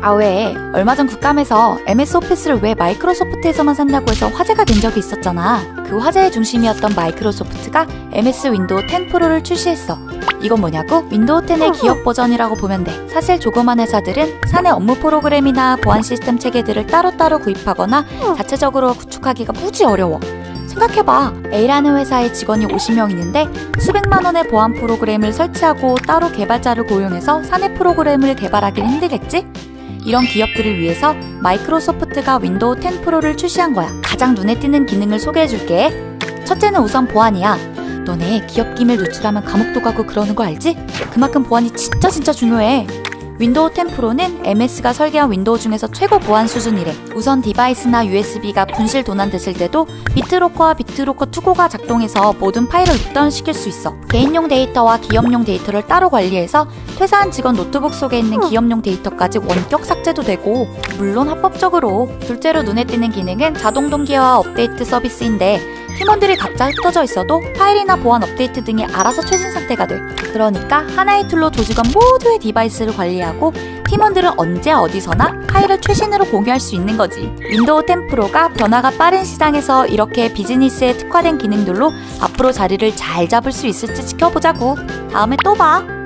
왜 얼마 전 국감에서 MS 오피스를 왜 마이크로소프트에서만 산다고 해서 화제가 된 적이 있었잖아. 그 화제의 중심이었던 마이크로소프트가 MS 윈도우 10 프로를 출시했어. 이건 뭐냐고? 윈도우 10의 기업 버전이라고 보면 돼. 사실 조그만 회사들은 사내 업무 프로그램이나 보안 시스템 체계들을 따로따로 구입하거나 자체적으로 구축하기가 무지 어려워. 생각해봐. A라는 회사에 직원이 50명 있는데 수백만 원의 보안 프로그램을 설치하고 따로 개발자를 고용해서 사내 프로그램을 개발하기는 힘들겠지? 이런 기업들을 위해서 마이크로소프트가 윈도우 10 프로를 출시한 거야. 가장 눈에 띄는 기능을 소개해줄게. 첫째는 우선 보안이야. 너네 기업 기밀 누출하면 감옥도 가고 그러는 거 알지? 그만큼 보안이 진짜 중요해. 윈도우 10 프로는 MS가 설계한 윈도우 중에서 최고 보안 수준이래. 우선 디바이스나 USB가 분실 도난됐을 때도 비트로커와 비트로커 투고가 작동해서 모든 파일을 룩다운시킬 수 있어. 개인용 데이터와 기업용 데이터를 따로 관리해서 퇴사한 직원 노트북 속에 있는 기업용 데이터까지 원격 삭제도 되고, 물론 합법적으로. 둘째로 눈에 띄는 기능은 자동 동기화 업데이트 서비스인데 팀원들이 각자 흩어져 있어도 파일이나 보안 업데이트 등이 알아서 최신 상태가 돼. 그러니까 하나의 툴로 조직원 모두의 디바이스를 관리하고 팀원들은 언제 어디서나 파일을 최신으로 공유할 수 있는 거지. 윈도우 10 프로가 변화가 빠른 시장에서 이렇게 비즈니스에 특화된 기능들로 앞으로 자리를 잘 잡을 수 있을지 지켜보자고. 다음에 또 봐.